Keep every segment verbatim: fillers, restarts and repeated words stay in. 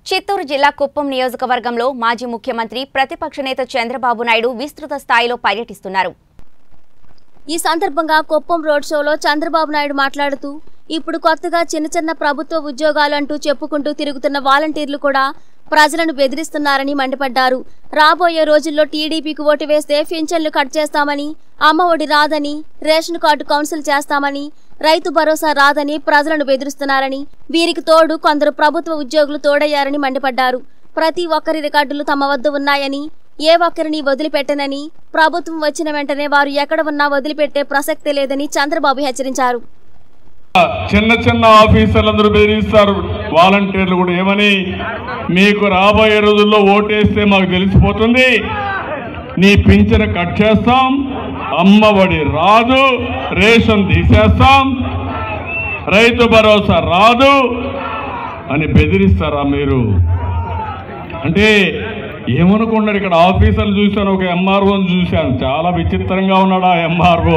చిత్తూరు జిల్లా కుప్పం నియోజకవర్గంలో మాజీ ముఖ్యమంత్రి ప్రతిపక్ష నేత చంద్రబాబు నాయుడు విస్తృత స్థాయిలో పర్యటిస్తున్నారు. ఈ సందర్భంగా కుప్పం రోడ్ షోలో చంద్రబాబు నాయుడు మాట్లాడుతూ ఇప్పుడు కొత్తగా చిన్న చిన్న ప్రభుత్వ ఉద్యోగాలు అంటూ చెప్పుకుంటూ తిరుగుతున్న వాలంటీర్లు కూడా ప్రజలను బెదిరిస్తున్నారని మండిపడ్డారు. రాబోయే రోజుల్లో టీడీపీకి ఓటు వేస్తే పింఛన్లు కట్ చేస్తామని, అమ్మ ఒడి రాదని, రేషన్ కార్డు కౌన్సిల్ చేస్తామని, రైతు భరోసా రాదని ప్రజలను బెదిరిస్తున్నారని, వీరికి తోడు కొందరు ప్రభుత్వ ఉద్యోగులు తోడయ్యారని మండిపడ్డారు. ప్రతి ఒక్కరి రికార్డులు తమ వద్ద ఉన్నాయని, ఏ ఒక్కరిని వదిలిపెట్టనని, ప్రభుత్వం వచ్చిన వెంటనే వారు ఎక్కడ ఉన్నా వదిలిపెట్టే ప్రసక్తే లేదని చంద్రబాబు హెచ్చరించారు. చిన్న చిన్న ఆఫీసర్లందరూ బెదిరిస్తారు, వాలంటీర్లు కూడా ఏమని, మీకు రాబోయే రోజుల్లో ఓటేస్తే మాకు తెలిసిపోతుంది, నీ పింఛను కట్ చేస్తాం, అమ్మఒడి రాదు, రేషన్ తీసేస్తాం, రైతు భరోసా రాదు అని బెదిరిస్తారా మీరు? అంటే ఏమనుకున్నారు? ఇక్కడ ఆఫీసర్లు చూశాను, ఒక ఎంఆర్ఓని చూశాను, చాలా విచిత్రంగా ఉన్నాడు ఆ ఎంఆర్ఓ.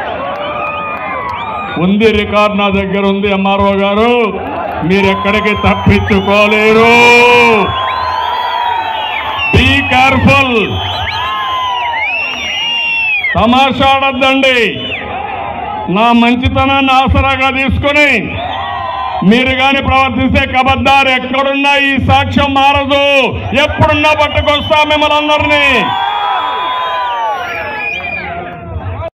ఉంది రికార్డ్ నా దగ్గర ఉంది, ఎంఆర్ఓ గారు మీరు ఎక్కడికి తప్పించుకోలేరు, బీ కేర్ఫుల్, తమాషాడద్దండి. నా మంచితనాన్ని ఆసరాగా తీసుకొని మీరు కానీ ప్రవర్తిస్తే కబద్దారు, ఎక్కడున్నా ఈ సాక్ష్యం మారదు, ఎప్పుడున్నా పట్టుకొస్తా మిమ్మల్ని అందరినీ.